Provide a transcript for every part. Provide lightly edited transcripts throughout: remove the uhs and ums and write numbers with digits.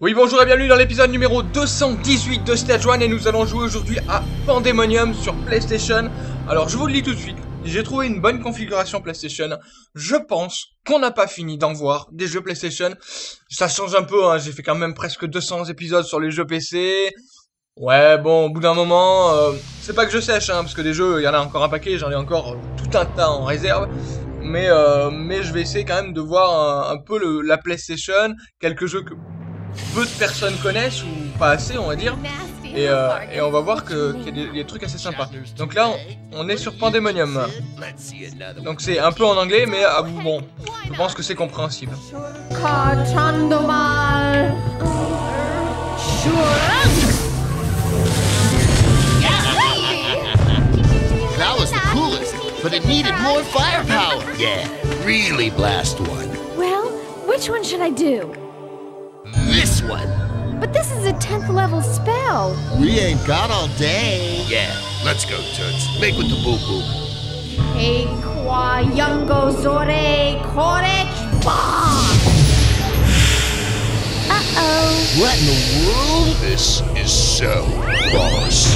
Oui, bonjour et bienvenue dans l'épisode numéro 218 de Stage 1 et nous allons jouer aujourd'hui à Pandemonium sur PlayStation. Alors je vous le dis tout de suite, j'ai trouvé une bonne configuration PlayStation. Je pense qu'on n'a pas fini d'en voir des jeux PlayStation. Ça change un peu, hein. J'ai fait quand même presque 200 épisodes sur les jeux PC. Ouais, bon, au bout d'un moment, c'est pas que je sèche, hein, parce que des jeux, il y en a encore un paquet, j'en ai encore tout un tas en réserve. Mais je vais essayer quand même de voir un peu la PlayStation, quelques jeux que peu de personnes connaissent ou pas assez, on va dire. Et on va voir qu'il y a des trucs assez sympas. Donc là, on est sur Pandemonium. Donc c'est un peu en anglais, mais bon, je pense que c'est compréhensible. That was the coolest, but it needed more firepower. Yeah, really blast one. Well, which one should I do? This one. But this is a 10th level spell. We ain't got all day. Yeah, let's go, Toots. Make with the boo-boo. Hey, qua yungo zore korek ba. Uh-oh. What in the world? This is so boss.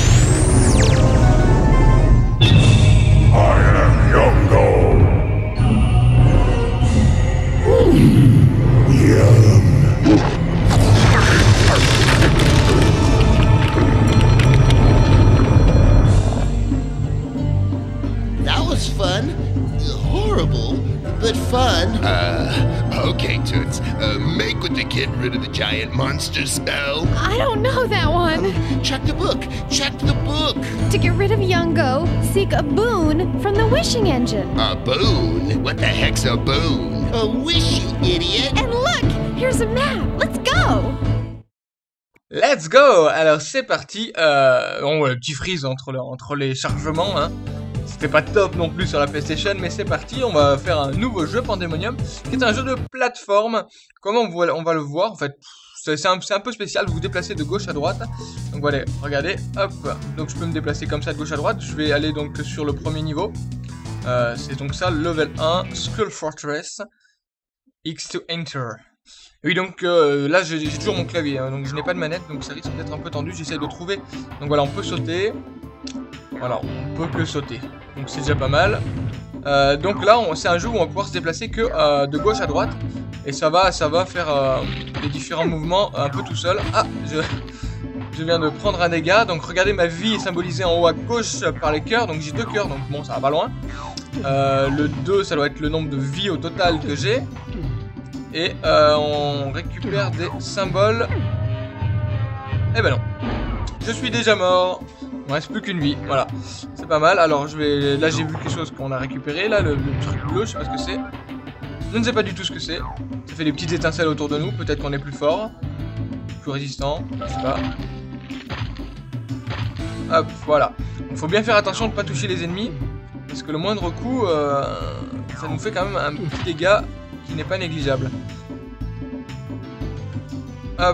I am Yongo. Yum. That was fun. Horrible, but fun. Okay, Toots. Make with the get rid of the giant monster spell. I don't know that one. Check the book. Check the book. To get rid of Yungo, seek a boon from the wishing engine. A boon? What the heck's a boon? A wish, you idiot. And look, here's a map. Let's go. Let's go! Alors c'est parti. Bon, ouais, petit freeze entre les chargements, hein. C'était pas top non plus sur la PlayStation, mais c'est parti. On va faire un nouveau jeu, Pandemonium, qui est un jeu de plateforme. Comment on va le voir, en fait. C'est un peu spécial, vous vous déplacez de gauche à droite. Donc voilà, regardez, hop. Donc je peux me déplacer comme ça de gauche à droite. Je vais aller donc sur le premier niveau. C'est donc ça, level 1, Skull Fortress. X to enter. Oui, donc là j'ai toujours mon clavier, hein, donc je n'ai pas de manette, donc ça risque d'être un peu tendu. J'essaie de trouver. Donc voilà, on peut sauter. Voilà, on peut que sauter. Donc c'est déjà pas mal. Donc là, c'est un jeu où on va pouvoir se déplacer que de gauche à droite. Et ça va faire les différents mouvements un peu tout seul. Ah, je viens de prendre un dégât. Donc regardez, ma vie est symbolisée en haut à gauche par les cœurs. Donc j'ai 2 cœurs, donc bon, ça va pas loin. Le 2, ça doit être le nombre de vies au total que j'ai. Et on récupère des symboles. Eh ben non. Je suis déjà mort. Il ne reste plus qu'une vie, voilà, c'est pas mal. Alors là j'ai vu quelque chose qu'on a récupéré, là le truc bleu, je sais pas ce que c'est. Je ne sais pas du tout ce que c'est. Ça fait des petites étincelles autour de nous, peut-être qu'on est plus fort, plus résistant, je sais pas. Hop, voilà. Il faut bien faire attention de ne pas toucher les ennemis, parce que le moindre coup, ça nous fait quand même un petit dégât qui n'est pas négligeable. Hop.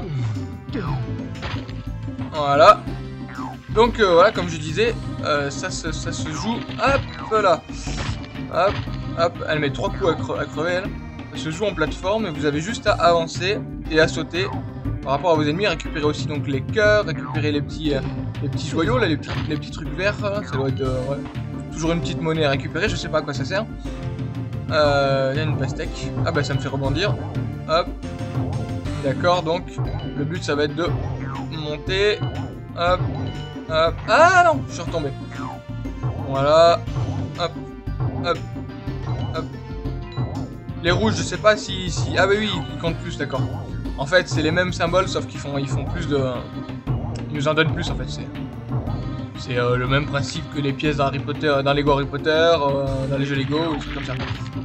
Voilà. Donc voilà, comme je disais, ça se joue, hop là, hop, hop, elle met 3 coups à crever elle, ça se joue en plateforme et vous avez juste à avancer et à sauter par rapport à vos ennemis, récupérer aussi donc les cœurs, récupérer les petits joyaux là, les petits trucs verts, là. Ça doit être ouais, toujours une petite monnaie à récupérer, je sais pas à quoi ça sert. Il y a une pastèque, ah bah ça me fait rebondir, hop, d'accord, donc le but ça va être de monter, hop. Ah non, je suis retombé. Voilà. Hop. Hop. Hop. Les rouges, je sais pas si... Ah bah oui, ils comptent plus, d'accord. En fait, c'est les mêmes symboles, sauf qu'ils font plus de... Ils nous en donnent plus, en fait. C'est le même principe que les pièces dans Harry Potter, dans Lego Harry Potter, dans les jeux Lego, ou des trucs comme ça.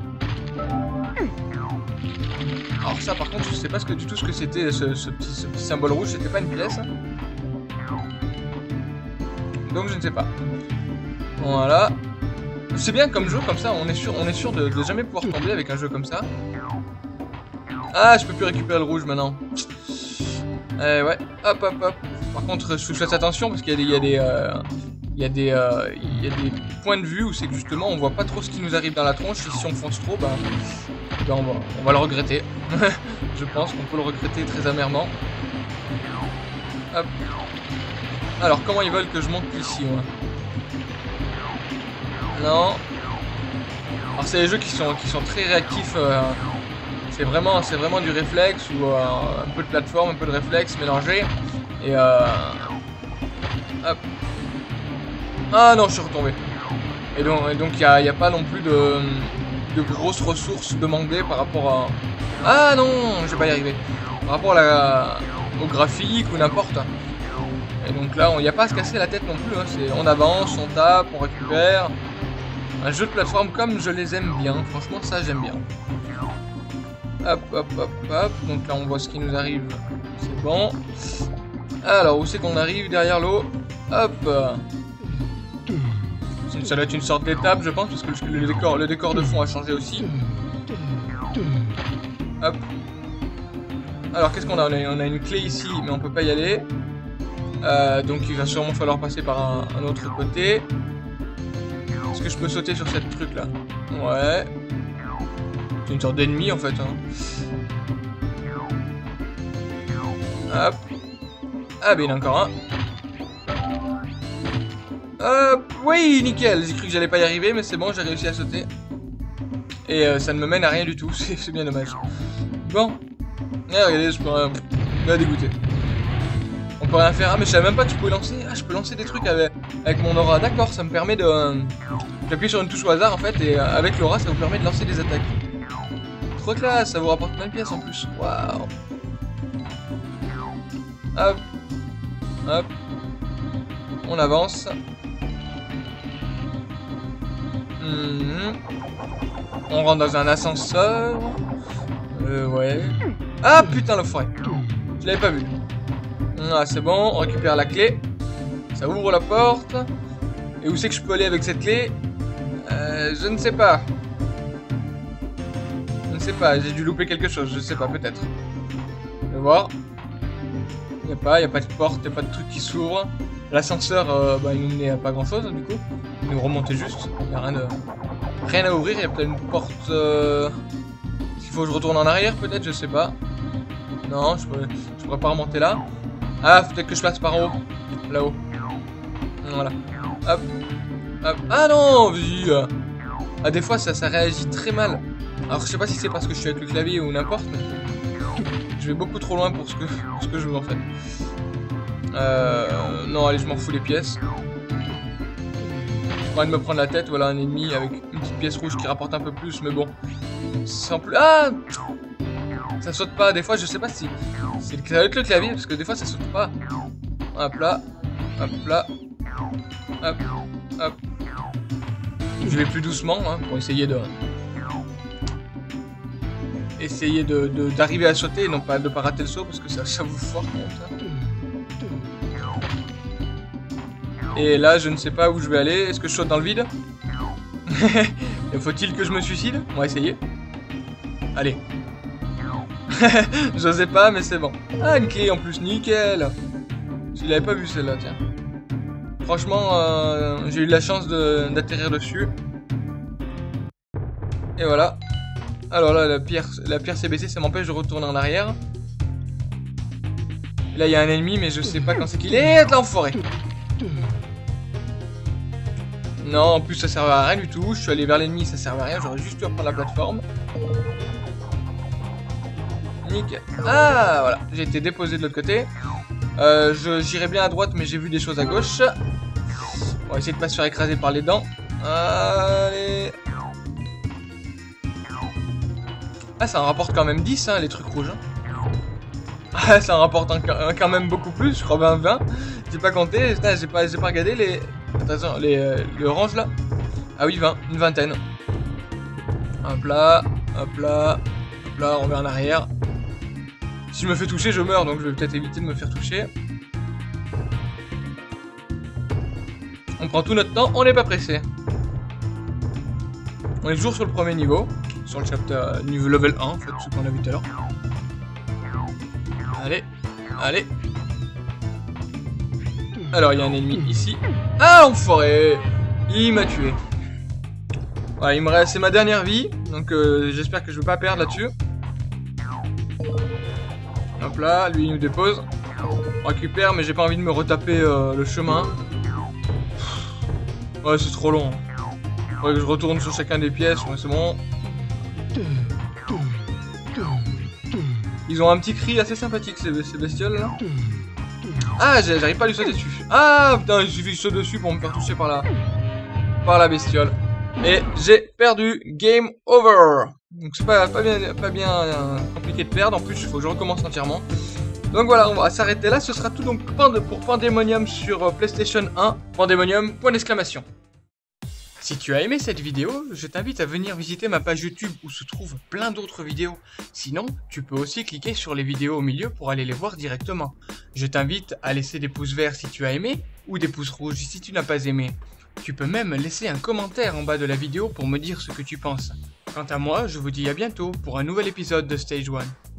Alors ça, par contre, je sais pas du tout ce que c'était, ce petit symbole rouge. C'était pas une pièce. Donc je ne sais pas. Voilà. C'est bien comme jeu comme ça, on est sûr de jamais pouvoir tomber avec un jeu comme ça. Ah, je peux plus récupérer le rouge maintenant. Ouais, hop hop hop. Par contre, je fais attention parce qu'il y a des points de vue où c'est que justement on voit pas trop ce qui nous arrive dans la tronche. Et si on fonce trop, on va le regretter. Je pense qu'on peut le regretter très amèrement. Hop. Alors, comment ils veulent que je monte ici, moi? Non. Alors, c'est des jeux qui sont très réactifs. C'est vraiment du réflexe ou un peu de plateforme, un peu de réflexe mélangé. Et hop. Ah non, je suis retombé. Et donc il n'y a pas non plus de grosses ressources demandées par rapport à... Ah non, je vais pas y arriver. Par rapport au graphique ou n'importe. Et donc là, il n'y a pas à se casser la tête non plus. Hein. On avance, on tape, on récupère. Un jeu de plateforme comme je les aime bien. Franchement, ça, j'aime bien. Hop, hop, hop, hop. Donc là, on voit ce qui nous arrive. C'est bon. Alors, où c'est qu'on arrive derrière l'eau? Hop. Ça doit être une sorte d'étape, je pense, parce que le décor de fond a changé aussi. Hop. Alors, qu'est-ce qu'on a? On a une clé ici, mais on peut pas y aller. Donc, il va sûrement falloir passer par un autre côté. Est-ce que je peux sauter sur cette truc-là? Ouais. C'est une sorte d'ennemi, en fait. Hein. Hop. Ah, ben il y en a encore un. Hop, oui, nickel. J'ai cru que j'allais pas y arriver, mais c'est bon, j'ai réussi à sauter. Et ça ne me mène à rien du tout, c'est bien dommage. Bon. Regardez, je peux me dégoûter. On peut rien faire. Ah, mais je savais même pas que je pouvais lancer. Ah, je peux lancer des trucs avec mon aura. D'accord, ça me permet de... J'appuie sur une touche au hasard, en fait, et avec l'aura, ça vous permet de lancer des attaques. Trop classe, ça vous rapporte plein de pièces en plus. Waouh. Hop. Hop. On avance. On rentre dans un ascenseur. Ouais. Ah putain, le forêt. Je l'avais pas vu. Ah, c'est bon, on récupère la clé. Ça ouvre la porte. Et où c'est que je peux aller avec cette clé? Je ne sais pas. Je ne sais pas, j'ai dû louper quelque chose, je sais pas, peut-être. Je vais voir. Il n'y a pas de porte, il n'y a pas de truc qui s'ouvre. L'ascenseur, il nous menait à pas grand chose, du coup. Il nous remontait juste. Il n'y a rien à ouvrir, il y a peut-être une porte... S'il faut que je retourne en arrière, peut-être, je sais pas. Non, je pourrais pas remonter là. Ah, peut-être que je passe par en haut. Là-haut. Voilà. Hop. Hop. Ah non, ah, des fois, ça réagit très mal. Alors, je sais pas si c'est parce que je suis avec le clavier ou n'importe, mais... Je vais beaucoup trop loin pour ce que je veux, en fait. Non, allez, je m'en fous les pièces. J'ai pas envie de me prendre la tête. Voilà, un ennemi avec une petite pièce rouge qui rapporte un peu plus, mais bon. Sans plus... Ah! Ça saute pas. Des fois, je sais pas si... C'est avec le clavier, parce que des fois, ça saute pas. Hop là. Hop là. Hop. Hop. Je vais plus doucement, hein, pour essayer de... Essayer d'arriver à sauter et non pas de pas rater le saut, parce que ça vous force comme ça. Et là, je ne sais pas où je vais aller. Est-ce que je saute dans le vide? Faut-il que je me suicide? On va essayer. Allez. J'osais pas, mais c'est bon. Ah, une clé en plus, nickel. Je l'avais pas vu celle-là, tiens. Franchement, j'ai eu de la chance d'atterrir dessus. Et voilà. Alors là, la pierre s'est baissée, ça m'empêche de retourner en arrière. Là, il y a un ennemi, mais je sais pas quand c'est qu'il est. L'enfoiré. Non, en plus, ça servait à rien du tout. Je suis allé vers l'ennemi, ça servait à rien. J'aurais juste dû reprendre la plateforme. Nickel. Ah, voilà. J'ai été déposé de l'autre côté. J'irai bien à droite, mais j'ai vu des choses à gauche. On va essayer de pas se faire écraser par les dents. Allez. Ah, ça en rapporte quand même 10, hein, les trucs rouges. Hein. Ah, ça en rapporte quand même beaucoup plus, je crois bien 20. J'ai pas compté, j'ai pas regardé les... Attention, les oranges là. Ah oui, 20, une vingtaine. Hop là, hop là, hop là, on revient en arrière. Si je me fais toucher, je meurs, donc je vais peut-être éviter de me faire toucher. On prend tout notre temps, on n'est pas pressé. On est toujours sur le premier niveau. Sur le chapter niveau level 1, en fait, ce qu'on a vu tout à l'heure. Allez, allez. Alors, il y a un ennemi ici. Ah, l'enfoiré! Il m'a tué. Voilà, il me reste... C'est ma dernière vie, donc j'espère que je ne vais pas perdre là-dessus. Hop là, lui, il nous dépose. On récupère, mais j'ai pas envie de me retaper le chemin. Ouais, c'est trop long. Faudrait que je retourne sur chacun des pièces, ouais, c'est bon. Ils ont un petit cri assez sympathique, ces bestioles là. Ah, j'arrive pas à lui sauter dessus. Ah, putain, il suffit que je saute dessus pour me faire toucher par la bestiole. Et j'ai perdu. Game over. Donc c'est pas bien compliqué de perdre. En plus, il faut que je recommence entièrement. Donc voilà, on va s'arrêter là. Ce sera tout donc pour Pandemonium sur PlayStation 1. Pandemonium, point d'exclamation. Si tu as aimé cette vidéo, je t'invite à venir visiter ma page YouTube où se trouvent plein d'autres vidéos. Sinon, tu peux aussi cliquer sur les vidéos au milieu pour aller les voir directement. Je t'invite à laisser des pouces verts si tu as aimé ou des pouces rouges si tu n'as pas aimé. Tu peux même laisser un commentaire en bas de la vidéo pour me dire ce que tu penses. Quant à moi, je vous dis à bientôt pour un nouvel épisode de Stage 1.